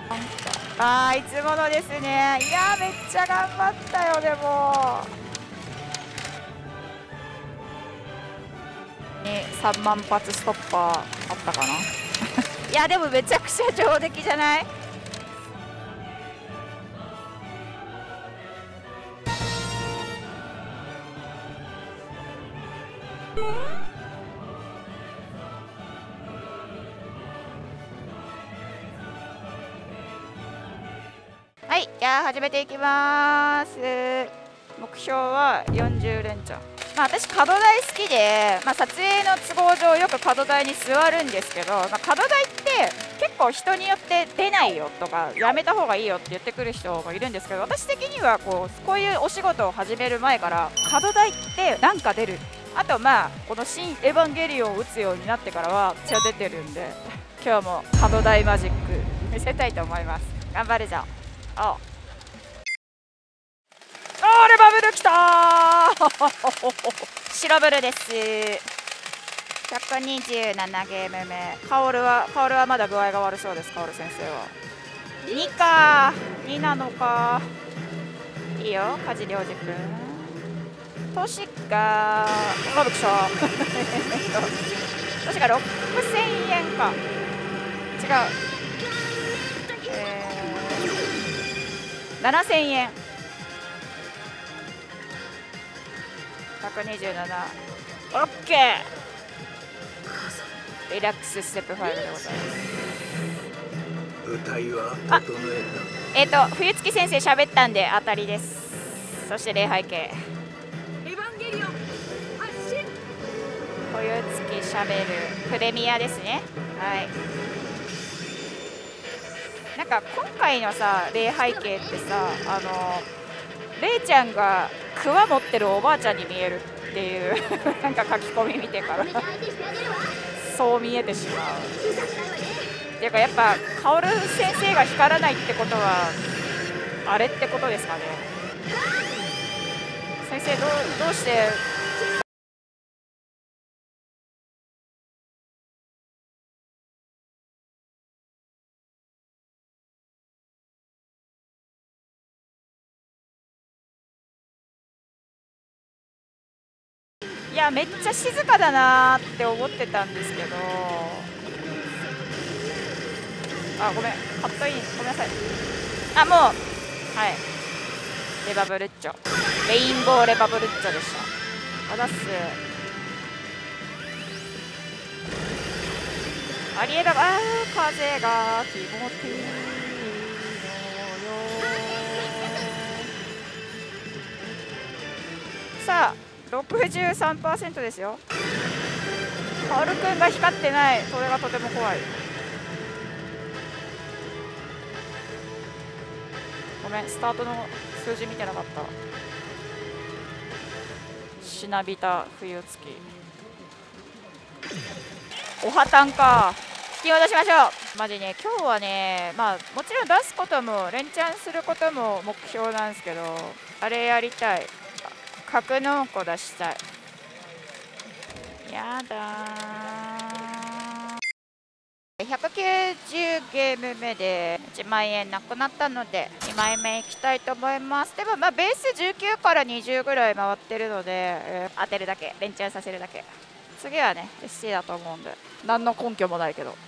あー、いつものですね。いやー、めっちゃ頑張ったよ。でも3万発ストッパーあったかな。いやでもめちゃくちゃ上出来じゃない？はい、じゃあ始めていきます。目標は40連チャン。まあ、私角台好きで、まあ、撮影の都合上よく角台に座るんですけど、まあ、角台って結構人によって出ないよとかやめた方がいいよって言ってくる人がいるんですけど、私的にはこういうお仕事を始める前から角台ってなんか出る。あとまあこの新エヴァンゲリオンを打つようになってからはめっちゃ出てるんで、今日も角台マジック見せたいと思います。頑張るぞ。ああ、レバブルきたー白ブルです。127ゲーム目。カオルはまだ具合が悪そうです。カオル先生は2か2なのか。いいよ梶良二君。トシがあ、びっくりしたトシが6000円か。違う、7000円。127。オッケー。リラックスステップ5でございます。 歌いは整えた。冬月先生喋ったんで当たりです。そして礼拝系エヴァンゲリオン発進。 冬月喋るプレミアですね。はい。なんか今回のさ礼拝系ってさ、レイちゃんがクワ持ってるおばあちゃんに見えるっていうなんか書き込み見てからそう見えてしまう。っていうかやっぱ薫先生が光らないってことはあれってことですかね。先生どうしていやめっちゃ静かだなーって思ってたんですけど、あ、ごめん、カットインごめんなさい。あ、もうはい、レバブルッチョ、レインボーレバブルッチョでした。あざっす。アリエラが風が気持ちいいのよ。さあ63% ですよ。カオルくんが光ってない、それがとても怖い。ごめん、スタートの数字見てなかった。しなびた冬月おはたんか。引き戻しましょう。マジね、今日はね、まあもちろん出すことも連チャンすることも目標なんですけど、あれやりたい。格納庫出したい。やだー。190ゲーム目で1万円なくなったので2枚目いきたいと思います。でもまあベース19から20ぐらい回ってるので、当てるだけ、連チャンさせるだけ。次はね SC だと思うんで何の根拠もないけど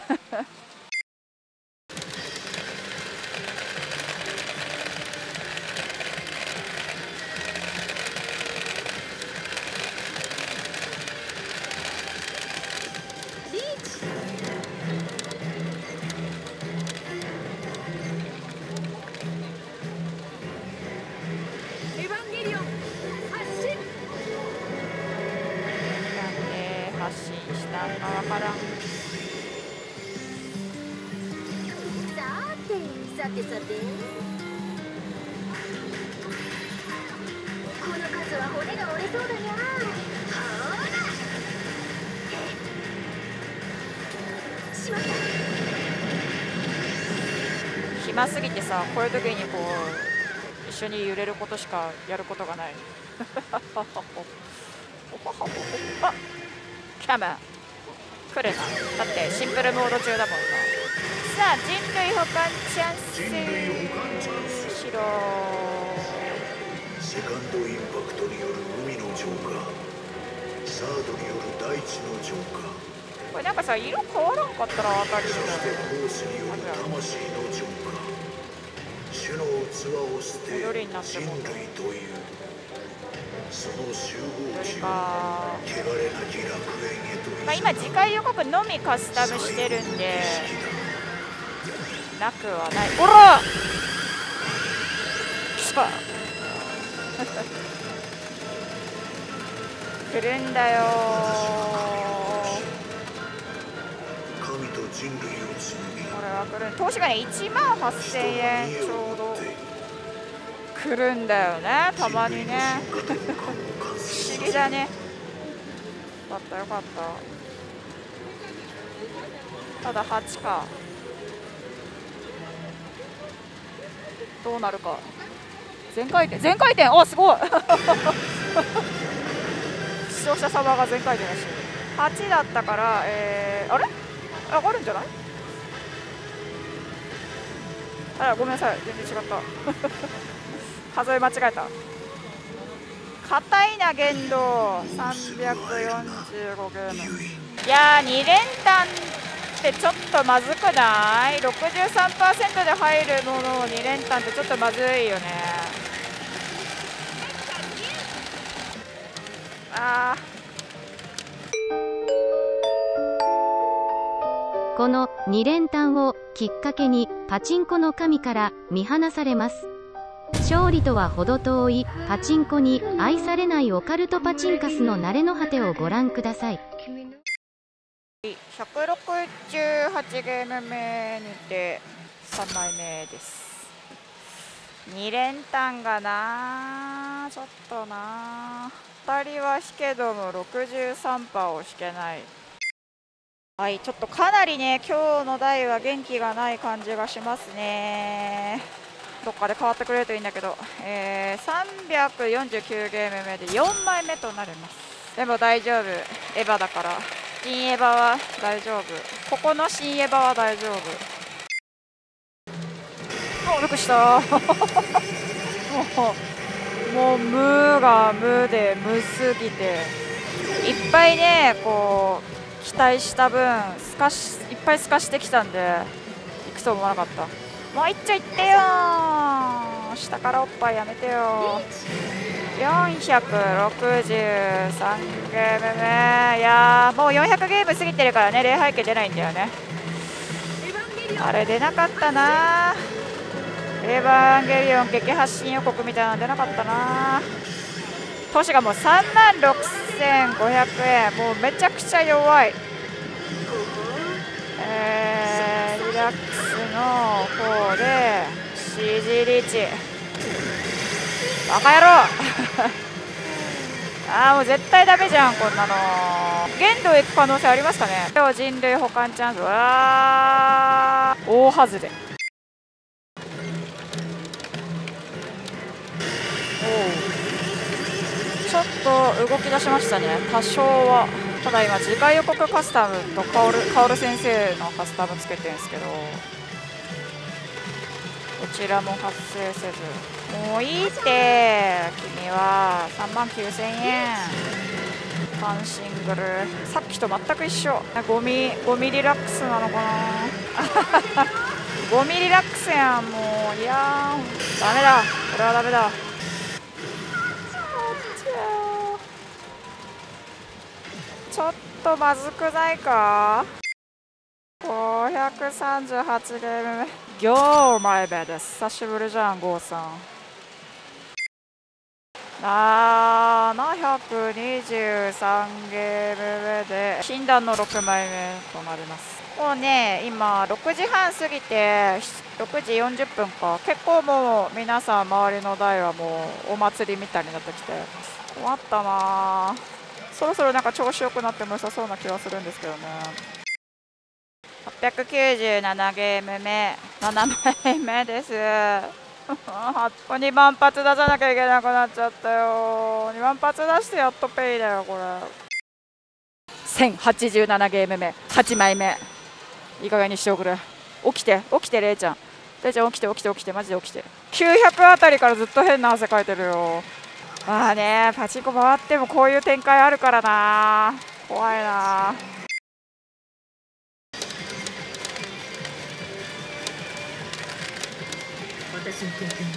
発信したかわからん。 さてこの数は骨が折れそうだにゃ。しまった。 暇すぎてさ、こういう時にこう一緒に揺れることしかやることがないあ、キャム来るな。だってシンプルモード中だもんな。 さあ人類保管チャンス。 人類保管チャンス。 白セカンドインパクトによる海の浄化、サードによる大地の浄化、 これなんかさ色変わらんかったら当たりそしてだコースによる魂の浄化、種の器を捨て人類というその集合地を汚れなき楽園へと。 まあ今次回予告のみカスタムしてるんでなくはない。おら来た来るんだよ神と人類を紡ぎ、 これは来る。投資がね18,000円ちょうど来るんだよね、たまにね不思議だね。よかったよかった。ただ8か。どうなるか。全回転全回転、おすごい視聴者様が全回転だし8だったから、あれ上がるんじゃない。あらごめんなさい、全然違った数え間違えた。硬いな限度345ゲーム。いやー2連単ってちょっとまずくない？ 63% で入るものを2連単ってちょっとまずいよね。あこの2連単をきっかけにパチンコの神から見放されます。勝利とは程遠いパチンコに愛されないオカルトパチンカスの慣れの果てをご覧ください。 168ゲーム目にて3枚目です。2連単がなちょっとな2人は引けども63%を引けない。はい、ちょっとかなりね今日の台は元気がない感じがしますね。どっかで変わってくれるといいんだけど、349ゲーム目で4枚目となります。でも大丈夫、エヴァだから。新エヴァは大丈夫、ここの新エヴァは大丈夫。お、びっくりしたもう無が無で無すぎていっぱいねこう期待した分いっぱい透かしてきたんで行くと思わなかった。もう一丁いってよー、下からおっぱいやめてよ。463ゲーム目。いやーもう400ゲーム過ぎてるからね礼拝家出ないんだよね。あれ出なかったな。エヴァンゲリオン激発信予告みたいなの出なかったな。投資がもう36,500円、もうめちゃくちゃ弱い。リラックスの方で CG リーチバカ野郎あーもう絶対ダメじゃんこんなの。限度行く可能性ありますかね。人類保管チャンスは大外れ。ちょっと動き出しましたね多少は。ただ今次回予告カスタムとカオル先生のカスタムつけてるんですけどこちらも発生せず。もういいって君は。39,000円パンシングルさっきと全く一緒。ゴミリラックスなのかなゴミリラックスやんもう。いやーダメだこれはダメだ。ちょっとまずくないか。538ゲーム目行前目です。久しぶりじゃんゴーさん。723ゲーム目で診断の6枚目となります。もうね今6時半過ぎて6時40分か。結構もう皆さん周りの台はもうお祭りみたいになってきて困ったな。そろそろなんか調子よくなっても良さそうな気がするんですけどね。897ゲーム目7枚目です2万発出さなきゃいけなくなっちゃったよ。2万発出してやっとペイだよこれ。1087ゲーム目8枚目いい加減にしておくれ。 起きて起きて、れいちゃん起きて起きて起きて、マジで起きて。900あたりからずっと変な汗かいてるよ。まあね、パチンコ回ってもこういう展開あるからな、怖いな。 私の経験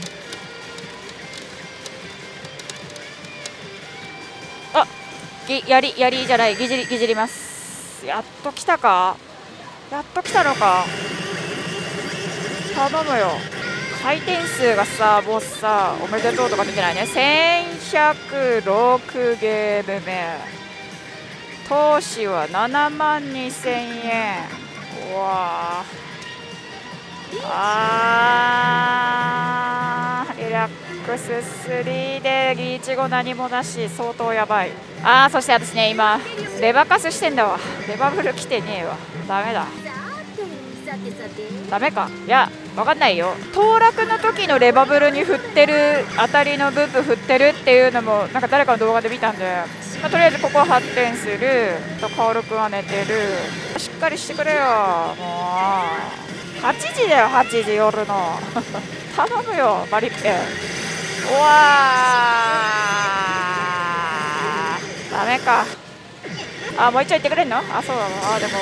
やりじゃない、ぎじります。やっと来たか、やっと来たのか。頼むよ。回転数がさ、ボスさ、おめでとうとか出てないね。1106ゲーム目。投資は72000円。うわリラックス3でリーチ後何もなし、相当やばい。そして私ね、今レバカスしてんだわ。レバブル来てねえわ。ダメだ、ダメか。いや、わかんないよ。当落の時のレバブルに振ってる、当たりの部分振ってるっていうのもなんか誰かの動画で見たんで、とりあえずここは発展すると。カオルくんは寝てる。しっかりしてくれよ。もう8時だよ、8時夜の頼むよマリッペ。うわダメか。もう一丁言ってくれんの。そうだわ。でも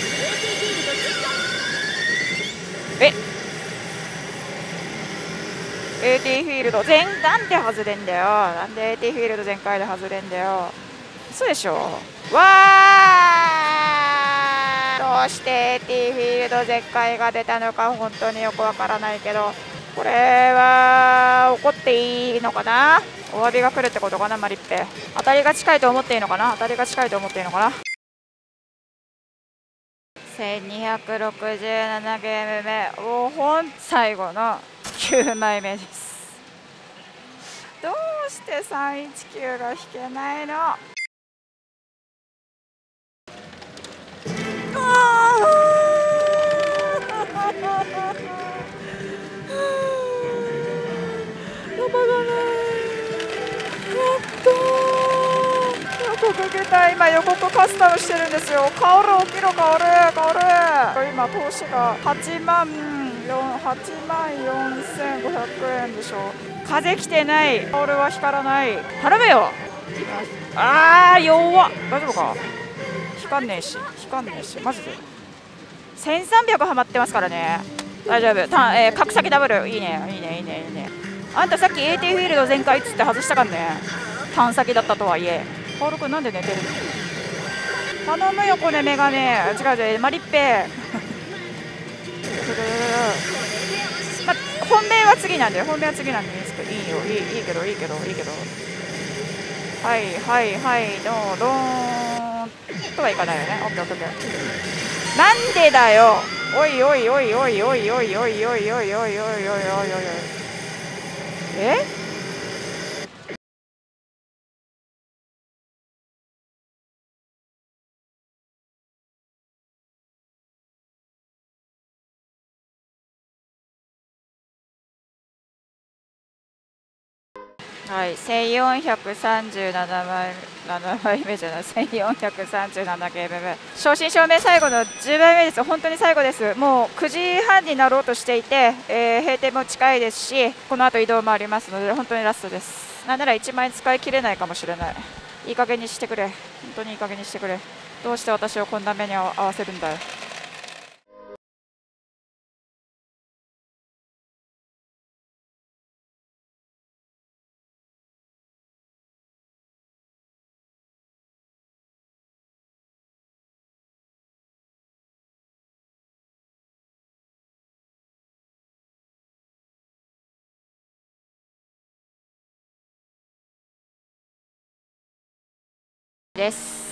AT フィールドなんで外れんだよ。なんで AT フィールド全開で外れんだよ。嘘でしょ。どうして AT フィールド全開が出たのか本当によくわからないけど、これは怒っていいのかな。お詫びが来るってことかな。マリッペ当たりが近いと思っていいのかな。当たりが近いと思っていいのかな。1267ゲーム目、最後の9枚目です。どうして319が引けないの。かけたい。今予告カスタムしてるんですよ。カオル起きろ、カオル。今投資が8万4500円でしょ。風来てない。カオルは光らない。頼めよ。弱っ。大丈夫か。光んねえしマジで1300はまってますからね。大丈夫。角先ダブル。いいね。あんたさっき AT フィールド全開っつって外したかんね。単先だったとはいえ。カオルくんなんで寝てるの。頼むよこれメガネ。違うマリッペ本命は次なんでいいよ。いいけどドーンとはいかないよね。オッケー。なんでだよ。おい1437枚目じゃない、1437ゲーム目。正真正銘最後の10枚目です。本当に最後です。もう9時半になろうとしていて、閉店も近いですし、この後移動もありますので、本当にラストです。なんなら1万円使い切れないかもしれない。いい加減にしてくれ。本当にいい加減にしてくれ。どうして私をこんな目に合わせるんだよ。です。